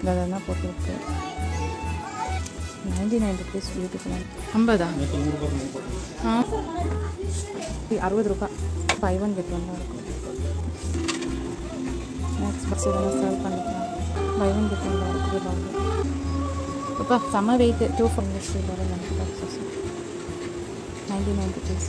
இதெல்லாம் போட்டுருக்கு 99 rupees பியூட்டிஃபுல்லாக 50 60 ரூபாய் buy one get one இருக்கும் நெக்ஸ்ட் பாக்ஸ் இதெல்லாம் சர்வ் பண்ணிக்கலாம் buy one get one இருக்குது அப்பா செம்ம வெயிட் 240 வர நமக்கு பாக்ஸஸ் 99 rupees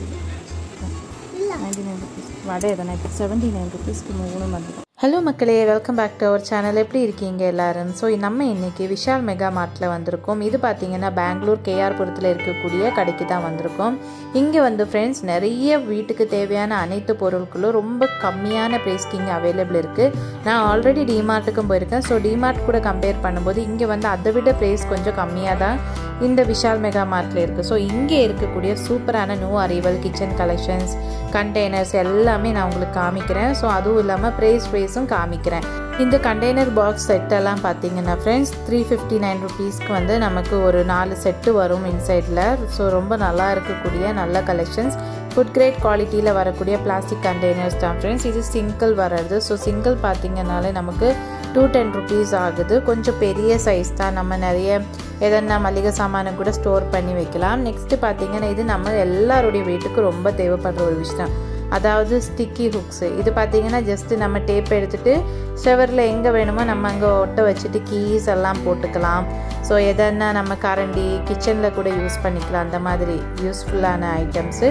99 rupees வடை எதனா இப்போ 79 rupeesக்கு 3 வந்துடும். ஹலோ மக்களே, welcome back to our channel. எப்படி இருக்கீங்க எல்லாரும்? ஸோ நம்ம இன்றைக்கி விஷால் மெகா மார்ட்டில் வந்திருக்கோம். இது பார்த்திங்கன்னா பெங்களூர் கேஆர்புரத்தில் இருக்கக்கூடிய கடைக்கு தான் வந்திருக்கோம். இங்கே வந்து ஃப்ரெண்ட்ஸ் நிறைய வீட்டுக்கு தேவையான அனைத்து பொருட்களும் ரொம்ப கம்மியான ப்ரைஸ்க்கு இங்கே அவைலபிள் இருக்குது. நான் ஆல்ரெடி டிமார்ட்டுக்கும் போயிருக்கேன். ஸோ டிமார்ட் கூட கம்பேர் பண்ணும்போது இங்கே வந்து அதை விட ப்ரைஸ் கொஞ்சம் கம்மியாக தான் இந்த விஷால் மெகா மார்ட்டில் இருக்குது. ஸோ இங்கே இருக்கக்கூடிய சூப்பரான new arrival kitchen collections, containers எல்லாமே நான் உங்களுக்கு காமிக்கிறேன். ஸோ அதுவும் இல்லாமல் ப்ரைஸும் காமிக்கிறேன். இந்த கண்டெய்னர் பாக்ஸ் செட்டெல்லாம் பார்த்தீங்கன்னா ஃப்ரெண்ட்ஸ் 359 rupeesக்கு வந்து நமக்கு ஒரு 4 செட்டு வரும் இன்சைடில். ஸோ ரொம்ப நல்லா இருக்கக்கூடிய நல்ல கலெக்ஷன்ஸ், ஃபுட் கிரேட் குவாலிட்டியில் வரக்கூடிய பிளாஸ்டிக் கண்டெய்னர்ஸ் தான் ஃப்ரெண்ட்ஸ். இது சிங்கிள் வர்றது. ஸோ சிங்கிள் பார்த்தீங்கன்னாலே நமக்கு 210 rupees ஆகுது. கொஞ்சம் பெரிய சைஸ் தான். நம்ம நிறைய எதனா மளிகை சாமானை கூட ஸ்டோர் பண்ணி வைக்கலாம். நெக்ஸ்ட்டு பார்த்தீங்கன்னா இது நம்ம எல்லாருடைய வீட்டுக்கு ரொம்ப தேவைப்படுற ஒரு விஷயம், அதாவது ஸ்டிக்கி ஹுக்ஸு. இது பார்த்தீங்கன்னா ஜஸ்ட்டு நம்ம டேப் எடுத்துகிட்டு ஷவரில் எங்கே வேணுமோ நம்ம அங்கே ஒட்ட வச்சுட்டு கீஸ் எல்லாம் போட்டுக்கலாம். ஸோ எதனா நம்ம கரண்டி கிச்சனில் கூட யூஸ் பண்ணிக்கலாம். அந்த மாதிரி யூஸ்ஃபுல்லான ஐட்டம்ஸு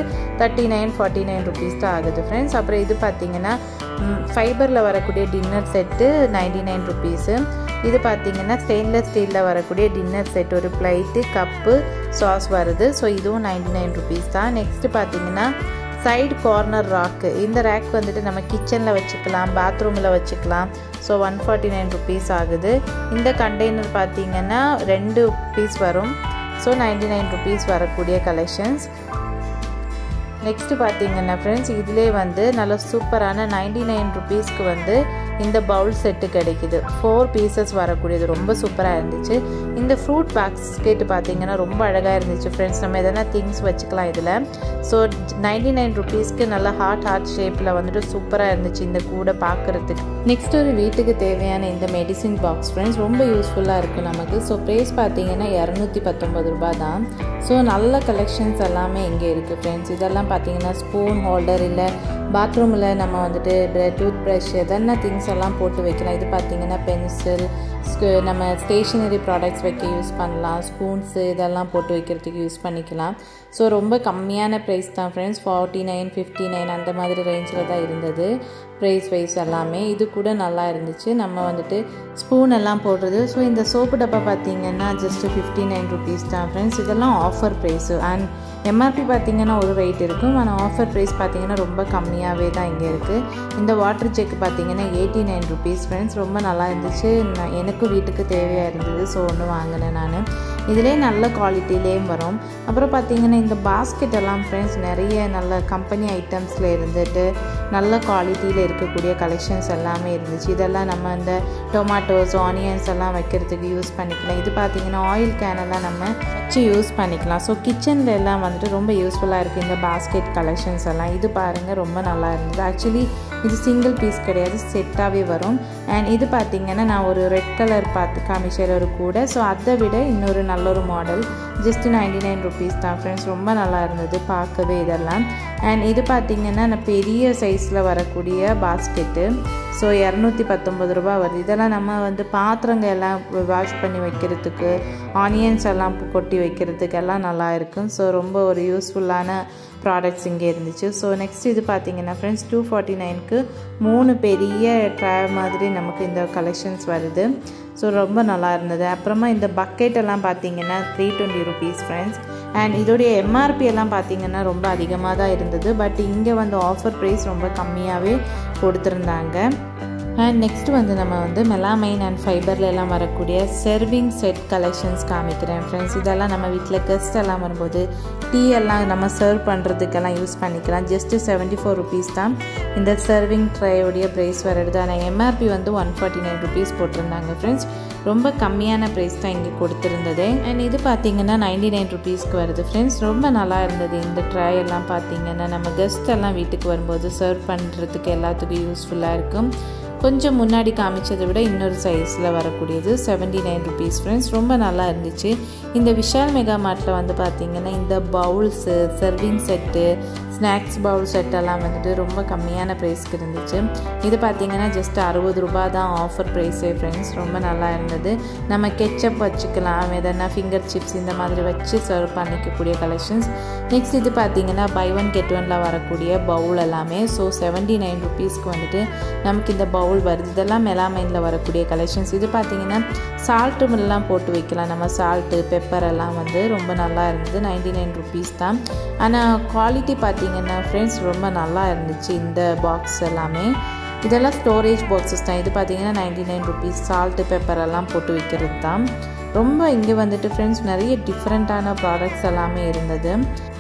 39-49 rupees தான் ஆகுது ஃப்ரெண்ட்ஸ். அப்புறம் இது பார்த்திங்கன்னா ஃபைபரில் வரக்கூடிய டின்னர் செட்டு 99 rupees. இது பார்த்திங்கன்னா ஸ்டெயின்லெஸ் ஸ்டீலில் வரக்கூடிய டின்னர் செட், ஒரு பிளேட்டு கப்பு சாஸ் வருது. ஸோ இதுவும் 99 rupees தான். நெக்ஸ்ட்டு பார்த்திங்கன்னா சைடு கார்னர் ராக்கு. இந்த ரேக் வந்துட்டு நம்ம கிச்சனில் வச்சுக்கலாம், பாத்ரூமில் வச்சுக்கலாம். ஸோ 149 rupees ஆகுது. இந்த கண்டெய்னர் பார்த்திங்கன்னா 2 பீஸ் வரும். ஸோ 99 rupees வரக்கூடிய கலெக்ஷன்ஸ். நெக்ஸ்ட்டு பார்த்திங்கன்னா ஃப்ரெண்ட்ஸ் இதிலே வந்து நல்ல சூப்பரான 99 rupeesக்கு வந்து இந்த பவுல் செட்டு கிடைக்குது. 4 pieces வரக்கூடியது. ரொம்ப சூப்பராக இருந்துச்சு. இந்த ஃப்ரூட் பாஸ்கெட் பார்த்திங்கன்னா ரொம்ப அழகாக இருந்துச்சு ஃப்ரெண்ட்ஸ். நம்ம எதனா திங்ஸ் வச்சுக்கலாம் இதில். ஸோ 99 rupeesக்கு நல்ல ஹார்ட் ஷேப்பில் வந்துட்டு சூப்பராக இருந்துச்சு இந்த கூடை பார்க்குறதுக்கு. நெக்ஸ்ட் ஒரு வீட்டுக்கு தேவையான இந்த மெடிசின் பாக்ஸ் ஃப்ரெண்ட்ஸ் ரொம்ப யூஸ்ஃபுல்லாக இருக்குது நமக்கு. ஸோ ப்ரைஸ் பார்த்திங்கன்னா 219 ரூபாய் தான். ஸோ நல்ல கலெக்ஷன்ஸ் எல்லாமே இங்கே இருக்குது ஃப்ரெண்ட்ஸ். இதெல்லாம் பார்த்திங்கன்னா ஸ்பூன் ஹோல்டர், இல்லை பாத்ரூமில் நம்ம வந்துட்டு டூத் ப்ரஷ் எதனா திங்ஸ் எல்லாம் போட்டு வைக்கலாம். இது பார்த்திங்கன்னா பென்சில், நம்ம ஸ்டேஷ்னரி ப்ராடக்ட்ஸ் வைக்க யூஸ் பண்ணலாம். ஸ்பூன்ஸு இதெல்லாம் போட்டு வைக்கிறதுக்கு யூஸ் பண்ணிக்கலாம். ஸோ ரொம்ப கம்மியான ப்ரைஸ் தான் ஃப்ரெண்ட்ஸ். 49, 59 அந்த மாதிரி ரேஞ்சில் தான் இருந்தது ப்ரைஸ் வைஸ் எல்லாமே. இது கூட நல்லா இருந்துச்சு. நம்ம வந்துட்டு ஸ்பூன் எல்லாம் போடுறது. ஸோ இந்த சோப்பு டப்பா பார்த்திங்கன்னா ஜஸ்ட்டு 59 rupees தான் ஃப்ரெண்ட்ஸ். இதெல்லாம் ஆஃபர் ப்ரைஸு. அண்ட் எம்ஆர்பி பார்த்திங்கன்னா ஒரு ரேட் இருக்கும், ஆனால் ஆஃபர் ப்ரைஸ் பார்த்திங்கன்னா ரொம்ப கம்மியாகவே தான் இங்கே இருக்குது. இந்த வாட்டர் ஜெக் பார்த்திங்கன்னா 89 rupees ஃப்ரெண்ட்ஸ். ரொம்ப நல்லா இருந்துச்சு. எனக்கும் வீட்டுக்கு தேவையாக இருந்தது. ஸோ ஒன்று வாங்கினேன் நான். இதிலே நல்ல குவாலிட்டிலேயும் வரும். அப்புறம் பார்த்திங்கன்னா இந்த பாஸ்கெட் எல்லாம் ஃப்ரெண்ட்ஸ் நிறைய நல்ல கம்பெனி ஐட்டம்ஸில் இருந்துட்டு நல்ல குவாலிட்டியில் இருக்கக்கூடிய கலெக்ஷன்ஸ் எல்லாமே இருந்துச்சு. இதெல்லாம் நம்ம இந்த டொமேட்டோஸ், ஆனியன்ஸ் எல்லாம் வைக்கிறதுக்கு யூஸ் பண்ணிக்கலாம். இது பார்த்திங்கன்னா ஆயில் கேனெல்லாம் நம்ம வச்சு யூஸ் பண்ணிக்கலாம். ஸோ கிச்சனில் எல்லாம் வந்துட்டு ரொம்ப யூஸ்ஃபுல்லாக இருக்குது இந்த பாஸ்கெட் கலெக்ஷன்ஸ் எல்லாம். இது பாருங்கள் ரொம்ப நல்லா இருந்தது. ஆக்சுவலி இது சிங்கிள் பீஸ் கிடையாது, செட்டாகவே வரும். அண்ட் இது பார்த்திங்கன்னா நான் ஒரு ரெட் கலர் பார்த்து காமிச்சர் ஒரு கூட. ஸோ அதை விட இன்னொரு நல்ல ஒரு மாடல் ஜஸ்ட் 99 rupees தான் ஃப்ரெண்ட்ஸ். ரொம்ப நல்லா இருந்தது பார்க்கவே இதெல்லாம். அண்ட் இது பார்த்திங்கன்னா நான் பெரிய சைஸில் வரக்கூடிய பாஸ்கெட்டு. ஸோ 219 ரூபா வருது. இதெல்லாம் நம்ம வந்து பாத்திரங்கள் எல்லாம் வாஷ் பண்ணி வைக்கிறதுக்கு, ஆனியன்ஸ் எல்லாம் கொட்டி வைக்கிறதுக்கு எல்லாம் நல்லா இருக்கும். ஸோ ரொம்ப ஒரு யூஸ்ஃபுல்லான ப்ராடக்ட்ஸ் இங்கே இருந்துச்சு. ஸோ நெக்ஸ்ட் இது பார்த்திங்கன்னா ஃப்ரெண்ட்ஸ் 249க்கு 3 பெரிய ட்ரே மாதிரி நமக்கு இந்த கலெக்ஷன்ஸ் வருது. ஸோ ரொம்ப நல்லா இருந்தது. அப்புறமா இந்த பக்கெட் எல்லாம் பார்த்திங்கன்னா 320 rupees ஃப்ரெண்ட்ஸ். அண்ட் இதோடைய எம்ஆர்பி எல்லாம் பார்த்திங்கன்னா ரொம்ப அதிகமாக தான் இருந்தது. பட் இங்கே வந்து ஆஃபர் ப்ரைஸ் ரொம்ப கம்மியாகவே கொடுத்துருந்தாங்க. அண்ட் நெக்ஸ்ட் வந்து நம்ம வந்து மெலாமைன் அண்ட் ஃபைபரில் எல்லாம் வரக்கூடிய சர்விங் செட் கலெக்ஷன்ஸ் காமிக்கிறேன் ஃப்ரெண்ட்ஸ். இதெல்லாம் நம்ம வீட்டில் கெஸ்ட் எல்லாம் வரும்போது டீ எல்லாம் நம்ம சர்வ் பண்ணுறதுக்கெல்லாம் யூஸ் பண்ணிக்கலாம். ஜஸ்ட்டு 74 rupees தான் இந்த சர்விங் ட்ரையோடைய ப்ரைஸ் வருது. ஆனால் எம்ஆர்பி வந்து 149 rupees போட்டிருந்தாங்க ஃப்ரெண்ட்ஸ். ரொம்ப கம்மியான ப்ரைஸ் தான் இங்கே கொடுத்துருந்தது. அண்ட் இது பார்த்திங்கன்னா 99 rupeesக்கு வருது ஃப்ரெண்ட்ஸ். ரொம்ப நல்லா இருந்தது. இந்த ட்ரை எல்லாம் பார்த்திங்கன்னா நம்ம கெஸ்ட் எல்லாம் வீட்டுக்கு வரும்போது சர்வ் பண்ணுறதுக்கு எல்லாத்துக்கும் யூஸ்ஃபுல்லாக இருக்கும். கொஞ்சம் முன்னாடி காமிச்சதை விட இன்னொரு சைஸில் வரக்கூடியது 79 rupees ஃப்ரெண்ட்ஸ். ரொம்ப நல்லா இருந்துச்சு. இந்த விஷால் மெகா மார்ட்டில் வந்து பார்த்திங்கன்னா இந்த bowls, serving set, snacks bowl செட்டெல்லாம் வந்துட்டு ரொம்ப கம்மியான ப்ரைஸ்க்கு இருந்துச்சு. இது பார்த்திங்கன்னா ஜஸ்ட் 60 ரூபா தான் ஆஃபர் ப்ரைஸே ஃப்ரெண்ட்ஸ். ரொம்ப நல்லா இருந்தது. நம்ம கெச்சப் வச்சுக்கலாம், எதனா ஃபிங்கர் சிப்ஸ் இந்த மாதிரி வச்சு சர்வ் பண்ணிக்கக்கூடிய கலெக்ஷன்ஸ். நெக்ஸ்ட் இது பார்த்திங்கன்னா பை ஒன் கெட் ஒன்ல வரக்கூடிய பவுல் எல்லாமே. ஸோ 79 rupeesக்கு வந்துட்டு நமக்கு இந்த பவுல் வருது. இதெல்லாம் மெலாமைனில் வரக்கூடிய கலெக்ஷன்ஸ். இது பார்த்திங்கன்னா சால்ட்டுமெல்லாம் போட்டு வைக்கலாம். நம்ம சால்ட்டு பெப்பர் எல்லாம் வந்து ரொம்ப நல்லா இருந்தது. 99 rupees தான். ஆனால் குவாலிட்டி பார்த்திங்கன்னா ஃப்ரெண்ட்ஸ் ரொம்ப நல்லா இருந்துச்சு. இந்த பாக்ஸ் எல்லாமே இதெல்லாம் ஸ்டோரேஜ் பாக்ஸஸ் தான். இது பார்த்திங்கன்னா 99 rupees. சால்ட்டு பெப்பர் எல்லாம் போட்டு வைக்கிறது தான். ரொம்ப இங்கே வந்துட்டு ஃப்ரெண்ட்ஸ் நிறைய டிஃப்ரெண்ட்டான ப்ராடக்ட்ஸ் எல்லாமே இருந்தது.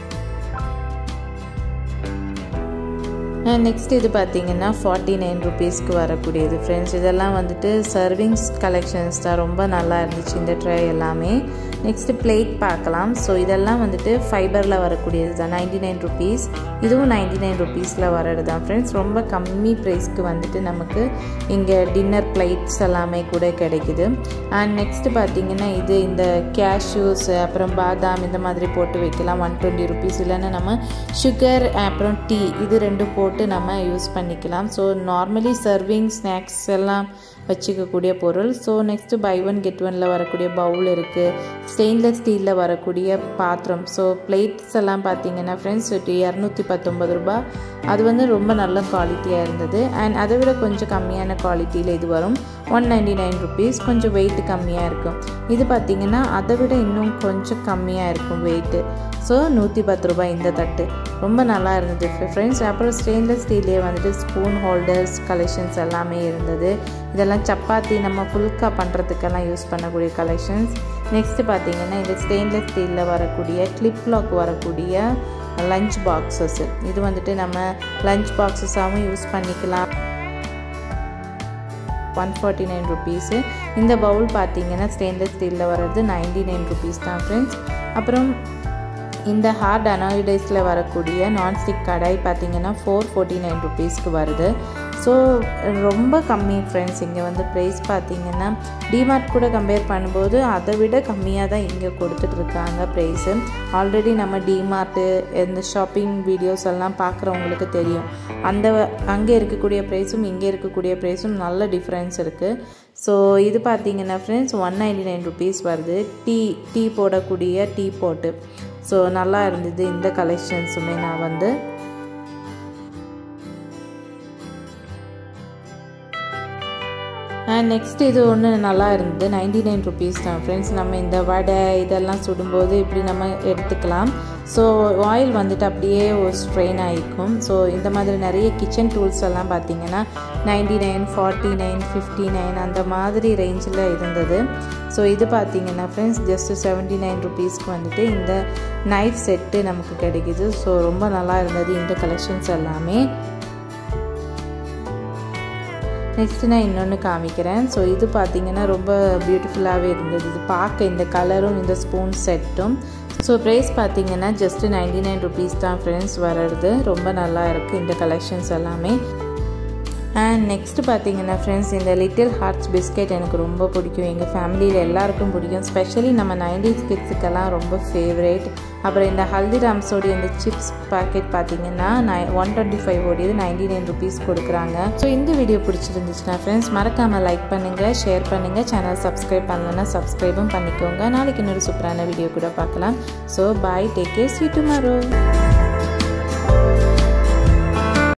நெக்ஸ்ட் இது பார்த்திங்கன்னா 49 rupeesக்கு வரக்கூடியது ஃப்ரெண்ட்ஸ். இதெல்லாம் வந்துட்டு சர்விங்ஸ் கலெக்ஷன்ஸ் தான். ரொம்ப நல்லா இருந்துச்சு இந்த ட்ரே எல்லாமே. நெக்ஸ்ட்டு பிளேட் பார்க்கலாம். ஸோ இதெல்லாம் வந்துட்டு ஃபைபரில் வரக்கூடியது தான். 99 rupees. இதுவும் 99 rupeesல வரது தான் ஃப்ரெண்ட்ஸ். ரொம்ப கம்மி ப்ரைஸ்க்கு வந்துட்டு நமக்கு இங்கே டின்னர் பிளேட்ஸ் எல்லாமே கூட கிடைக்குது. அண்ட் நெக்ஸ்ட்டு பார்த்திங்கன்னா இது இந்த கேஷ்யூஸ் அப்புறம் பாதாம் இந்த மாதிரி போட்டு வைக்கலாம். 120 rupees. இல்லைன்னா நம்ம சுகர் அப்புறம் டீ இது ரெண்டும் போட்டு நம்ம யூஸ் பண்ணிக்கலாம். ஸோ நார்மலி சர்விங் ஸ்நாக்ஸ் எல்லாம் வச்சுக்கக்கூடிய பொருள். So next buy one get ஒன்ல வரக்கூடிய பவுல் இருக்குது. ஸ்டெயின்லெஸ் ஸ்டீலில் வரக்கூடிய பாத்திரம். ஸோ பிளேட்ஸ் எல்லாம் பார்த்திங்கன்னா ஃப்ரெண்ட்ஸ் 219 ரூபா. அது வந்து ரொம்ப நல்ல குவாலிட்டியாக இருந்தது. அண்ட் அதை விட கொஞ்சம் கம்மியான குவாலிட்டியில் இது வரும் 199 rupees. கொஞ்சம் வெயிட் கம்மியாக இருக்கும். இது பார்த்திங்கன்னா அதை விட இன்னும் கொஞ்சம் கம்மியாக இருக்கும் வெயிட்டு. ஸோ 110 ரூபாய் இந்த தட்டு. ரொம்ப நல்லா இருந்தது ஃப்ரெண்ட்ஸ். அப்புறம் ஸ்டெயின்லெஸ் ஸ்டீல்லே வந்துட்டு ஸ்பூன் ஹோல்டர்ஸ் கலெக்ஷன்ஸ் எல்லாமே இருந்தது. இதெல்லாம் சப்பாத்தி நம்ம ஃபுல்கா பண்ணுறதுக்கெல்லாம் யூஸ் பண்ணக்கூடிய கலெக்ஷன்ஸ். நெக்ஸ்ட்டு பார்த்திங்கன்னா இந்த ஸ்டெயின்லெஸ் ஸ்டீலில் வரக்கூடிய கிளிப் லாக் வரக்கூடிய லஞ்ச் பாக்ஸஸ். இது வந்துட்டு நம்ம லஞ்ச் பாக்ஸஸாகவும் யூஸ் பண்ணிக்கலாம். 149 rupees. இந்த பவுல் பார்த்திங்கன்னா ஸ்டெயின்லெஸ் ஸ்டீலில் வர்றது 99 rupees தான் ஃப்ரெண்ட்ஸ். அப்புறம் இந்த ஹார்ட் அனாய்டைஸில் வரக்கூடிய நான்ஸ்டிக் கடாய் பார்த்திங்கன்னா 449 rupeesக்கு வருது. ஸோ ரொம்ப கம்மி ஃப்ரெண்ட்ஸ். இங்கே வந்து ப்ரைஸ் பார்த்திங்கன்னா டிமார்ட் கூட கம்பேர் பண்ணும்போது அதை விட கம்மியாக தான் இங்கே கொடுத்துட்ருக்காங்க ப்ரைஸு. ஆல்ரெடி நம்ம டிமார்ட்டு இந்த ஷாப்பிங் வீடியோஸ் எல்லாம் பார்க்குறவங்களுக்கு தெரியும். அங்கே இருக்கக்கூடிய ப்ரைஸும் இங்கே இருக்கக்கூடிய ப்ரைஸும் நல்ல டிஃப்ரென்ஸ் இருக்குது. ஸோ இது பார்த்திங்கன்னா ஃப்ரெண்ட்ஸ் 199 rupees வருது. டீ போடக்கூடிய டீ போட்டு. ஸோ நல்லா இருந்தது இந்த கலெக்ஷன்ஸுமே. நான் வந்து நெக்ஸ்ட் இது ஒன்று நல்லா இருந்தது. 99 rupees தான் ஃப்ரெண்ட்ஸ். நம்ம இந்த வடை இதெல்லாம் சுடும்போது இப்படி நம்ம எடுத்துக்கலாம். ஸோ ஆயில் வந்துட்டு அப்படியே ஒரு ஸ்ட்ரெயின் ஆகிக்கும். ஸோ இந்த மாதிரி நிறைய கிச்சன் டூல்ஸ் எல்லாம் பார்த்திங்கன்னா 99, 49, 59 அந்த மாதிரி ரேஞ்சில் இருந்தது. ஸோ இது பார்த்திங்கன்னா ஃப்ரெண்ட்ஸ் ஜஸ்ட் 79 rupeesக்கு வந்துட்டு இந்த நைஃப் செட்டு நமக்கு கிடைக்குது. ஸோ ரொம்ப நல்லா இருந்தது இந்த கலெக்ஷன்ஸ் எல்லாமே. நெக்ஸ்ட்டு நான் இன்னொன்று காமிக்கிறேன். ஸோ இது பார்த்திங்கன்னா ரொம்ப பியூட்டிஃபுல்லாகவே இருந்தது. இது பார்க்க இந்த கலரும் இந்த ஸ்பூன் செட்டும். ஸோ ப்ரைஸ் பார்த்திங்கன்னா ஜஸ்ட்டு 99 rupees தான் ஃப்ரெண்ட்ஸ் வர்றது. ரொம்ப நல்லா இருக்குது இந்த கலெக்ஷன்ஸ் எல்லாமே. அண்ட் நெக்ஸ்ட்டு பார்த்திங்கன்னா ஃப்ரெண்ட்ஸ் இந்த லிட்டில் ஹார்ட்ஸ் பிஸ்கெட் எனக்கு ரொம்ப பிடிக்கும். எங்கள் ஃபேமிலியில் எல்லாருக்கும் பிடிக்கும். ஸ்பெஷலி நம்ம 90s கிட்ஸுக்கெல்லாம் ரொம்ப ஃபேவரேட். அப்புறம் இந்த ஹல்திராம்ஸோடைய இந்த சிப்ஸ் பேக்கெட் பார்த்திங்கன்னா 125 ஓடியது 99 rupees கொடுக்குறாங்க. ஸோ இந்த வீடியோ பிடிச்சிருந்துச்சுன்னா ஃப்ரெண்ட்ஸ் மறக்காமல் லைக் பண்ணுங்கள், ஷேர் பண்ணுங்கள். சேனல் சப்ஸ்கிரைப் பண்ணலன்னா சப்ஸ்கிரைபும் பண்ணிக்கோங்க. நாளைக்கு இன்னொரு சூப்பரான வீடியோ கூட பார்க்கலாம். So bye, take care, see you tomorrow.